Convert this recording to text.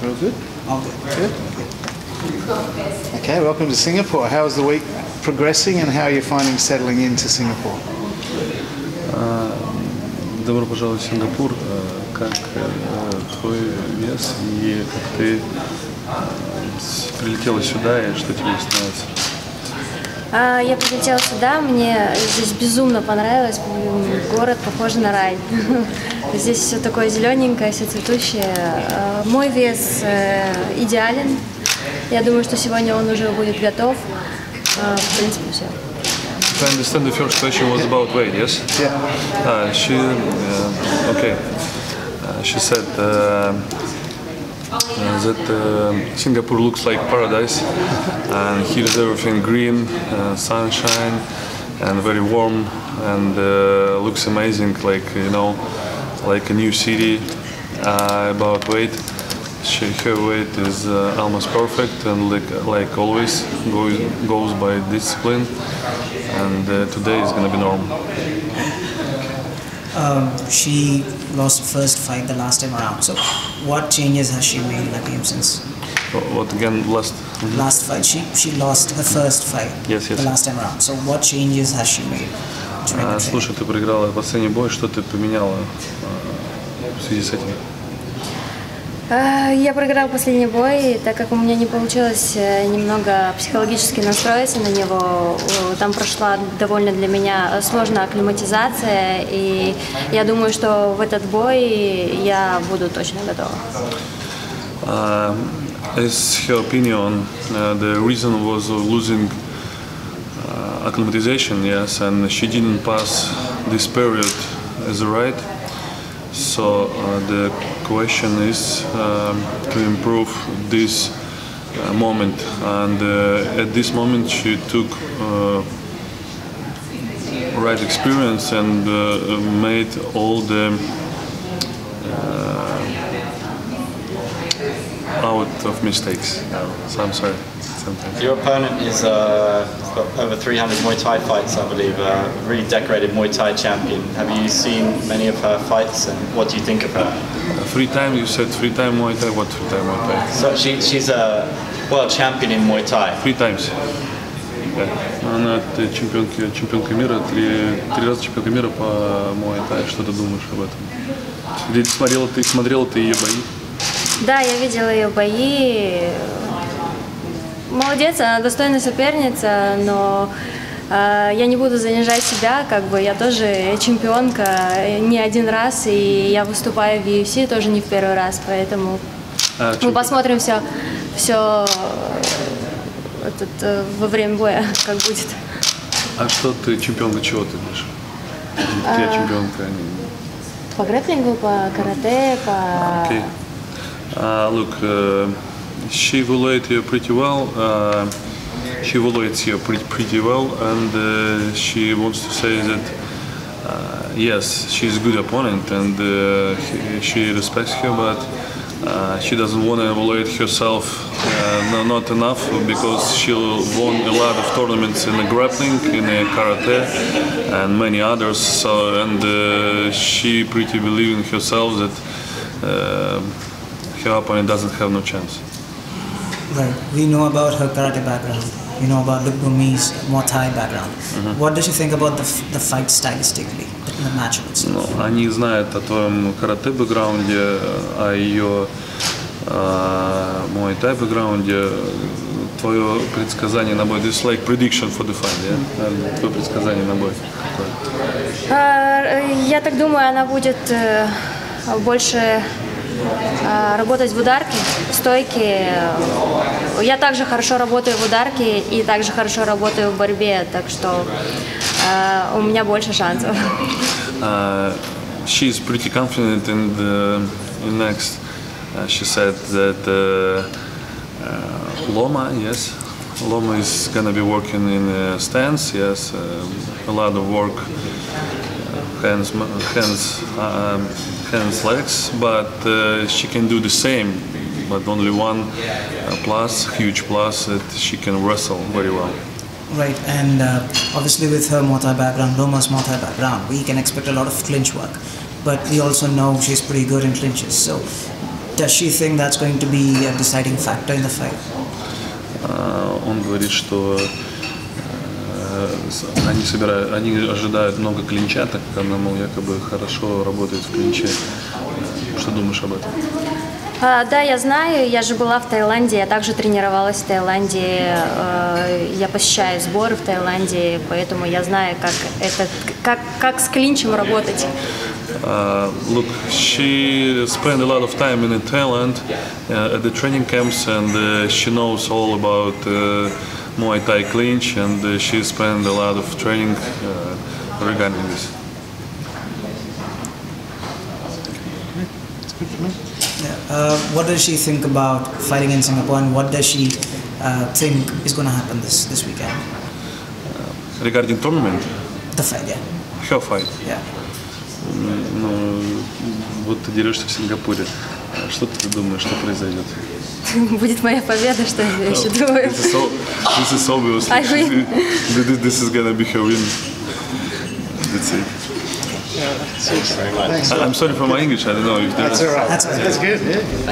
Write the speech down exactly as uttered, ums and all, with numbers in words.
Real good? All good. Good. Okay, welcome to Singapore. How is the week progressing and how are you finding settling into Singapore? Добро пожаловать в Сингапур. Как твой вес и как ты прилетела сюда и что тебе становится? Я прилетела сюда, мне здесь безумно понравилось, город похож на рай. Здесь все такое зелененькое, все цветущее. Мой вес идеален. Я думаю, что сегодня он уже будет готов. В принципе, все. I understand the first question was about weight, yes? Yeah. Uh, she, uh, okay. Uh, she said uh, uh, that uh, Singapore looks like paradise, and here is everything green, uh, sunshine, and very warm, and uh, looks amazing, like you know, like a new city. Uh, about weight, she, her weight is uh, almost perfect, and like like always goes goes by discipline. And uh, today is going to be normal. Um, she lost the first fight the last time around. So, what changes has she made in the game since? What again? Last. Mm-hmm. Last fight, she she lost her first fight. Yes, yes. The last time around. So, what changes has she made? А, слушай, ты проиграла последний бой, что ты поменяла в связи с этим? Я проиграла последний бой, так как у меня не получилось немного психологически настроиться на него. Там прошла довольно для меня сложная акклиматизация, и я думаю, что в этот бой я буду точно готова. Uh, as her opinion, uh, the reason was losing uh, acclimatization, yes, and she didn't pass this period as a right. So uh, the question is um, to improve this uh, moment, and uh, at this moment she took uh, right experience and uh, made all the uh, out of mistakes. So I'm sorry. Sometimes. Your opponent is uh, got over three hundred Muay Thai fights, I believe. A really decorated Muay Thai champion. Have you seen many of her fights, and what do you think of her? Uh, three time, you said three time Muay Thai. What three time Muay Thai? So she, she's a world champion in Muay Thai. Three times. Okay. Она чемпионка, чемпионка мира, три, три раза чемпионка мира по Muay Thai. Что ты думаешь об этом? Или смотрела ты, смотрела ты ее бои? Да, я видела ее бои. Молодец, она достойная соперница, но э, я не буду занижать себя, как бы я тоже чемпионка не один раз, и я выступаю в ю эф си тоже не в первый раз, поэтому а, мы посмотрим все, все этот, э, во время боя, как будет. А что ты чемпионка, чего ты будешь? Я а, чемпионка. По грэпплингу, по карате, по. Okay. Uh, look. Uh, She evaluated you pretty well. Uh, she evaluates you pretty, pretty well, and uh, she wants to say that uh, yes, she's a good opponent, and uh, he, she respects her, but uh, she doesn't want to evaluate herself uh, no, not enough, because she won a lot of tournaments in the grappling, in the karate, and many others. So, and uh, she pretty believes in herself that uh, her opponent doesn't have no chance. Right. We know about her karate background. We know about Lookboonme's Muay Thai background. Mm-hmm. What does she think about the the fight stylistically, the match itself? Ну, они знают о твоем карате бэкграунде, о ее Muay Thai бэкграунде. Твое предсказание на бой. This is like prediction for the fight, yeah? Твое предсказание на бой. Я так думаю, она будет больше работать в ударке, в стойке. Я также хорошо работаю в ударке и также хорошо работаю в борьбе, так что uh, у меня больше шансов. Uh, she's pretty confident in the in next. Uh, she said that uh, uh, Loma, yes, Loma is gonna be working in a stance, yes, uh, a lot of work, uh, hands, hands. Um, hands, legs, but uh, she can do the same, but only one uh, plus, huge plus, that she can wrestle very well. Right, and uh, obviously with her Muay Thai background, Loma's Muay Thai background, we can expect a lot of clinch work, but we also know she's pretty good in clinches. So Does she think that's going to be a deciding factor in the fight? Он говорит, что они собирают, они ожидают много клинча, так как она, мол, якобы хорошо работает в клинче. Что думаешь об этом? А, да, я знаю, я же была в Таиланде, я также тренировалась в Таиланде, э, я посещаю сборы в Таиланде, поэтому я знаю, как это, как, как с клинчем работать. Uh, look, she spent a lot of time in Thailand uh, at the training camps, and uh, she knows all about uh, Muay Thai clinch, and uh, she spent a lot of training uh, regarding this. That's good for me. Yeah. Uh, what does she think about fighting in Singapore, and what does she uh, think is going to happen this this weekend? Uh, regarding tournament? The fight, yeah. Her fight? Yeah. Ну, вот ты дерешься в Сингапуре. Что ты думаешь, что произойдет? Будет моя победа, что я еще думаю. This is, so, this is obvious. I win. This is gonna be her win. That's it. Yeah, Thanks very much. Thanks. I'm sorry for my English. I don't know if That's all right. That's all right. That's good. Yeah.